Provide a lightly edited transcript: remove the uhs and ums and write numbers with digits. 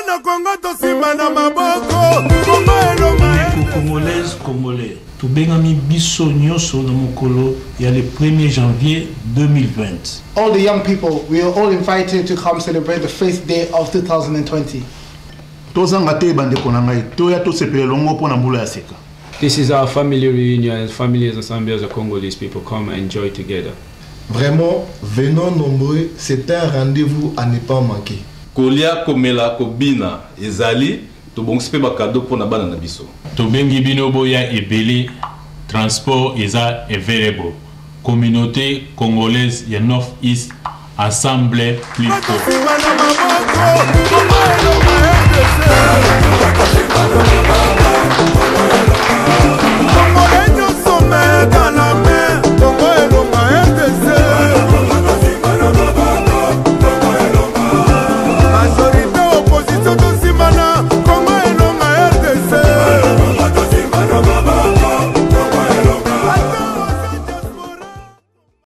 Congolaises, Congolais, tout bengami biso nyoso na mokolo ya le 1er janvier 2020. All the young people, we are all invited to come celebrate the Faith Day of 2020. This is our family reunion, as families assemblées of Congolese people come and enjoy together. Vraiment, venons nombreux, c'est un rendez-vous à ne pas manquer. Kolia komela kobina ezali to bongsipe ba cadeau pour na bana na biso. To bengi bino boya ebele transport eza available. Communauté congolaise ya North East assemblée plus tôt.